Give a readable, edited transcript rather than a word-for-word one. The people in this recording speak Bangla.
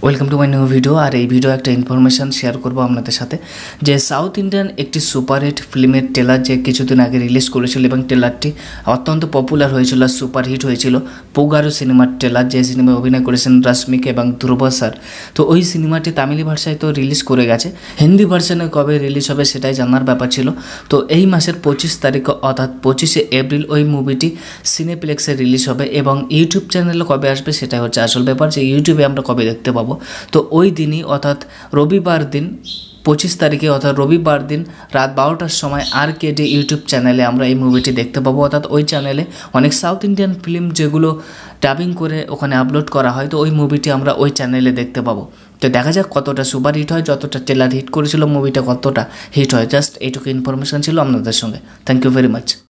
Welcome to my new video. আর এই ভিডিও একটা ইনফরমেশান শেয়ার করবো আপনাদের সাথে যে সাউথ ইন্ডিয়ান একটি সুপারহিট ফিল্মের ট্রেলার যে কিছুদিন আগে রিলিজ করেছিল এবং ট্রেলারটি অত্যন্ত পপুলার হয়েছিল, সুপারহিট হয়েছিল। পোগারো সিনেমার ট্রেলার, যে সিনেমায় অভিনয় করেছেন রশ্মিকা এবং ধ্রুব স্যার। তো ওই সিনেমাটি তামিলি ভাষায় তো রিলিজ করে গেছে, হিন্দি ভার্সানে কবে রিলিজ হবে সেটাই জানার ব্যাপার ছিল। তো এই মাসের 25 তারিখ অর্থাৎ 25শে এপ্রিল ওই মুভিটি সিনেপ্লেক্সে রিলিজ হবে এবং ইউটিউব চ্যানেলে কবে আসবে সেটাই হচ্ছে আসল ব্যাপার, যে ইউটিউবে আমরা কবে দেখতে পাবো। তো ওই দিনই অর্থাৎ রবিবার দিন 25 তারিখে অর্থাৎ রবিবার দিন রাত 12টার সময় RKD ইউটিউব চ্যানেলে আমরা এই মুভিটি দেখতে পাবো। অর্থাৎ ওই চ্যানেলে অনেক সাউথ ইন্ডিয়ান ফিল্ম যেগুলো ডাবিং করে ওখানে আপলোড করা হয়, তো ওই মুভিটি আমরা ওই চ্যানেলে দেখতে পাবো। তো দেখা যাক কতটা সুপার হিট হয়, যতটা ট্রেলার হিট করেছিল মুভিটা কতটা হিট হয়। জাস্ট এইটুকু ইনফরমেশন ছিল আপনাদের সঙ্গে। Thank you very much.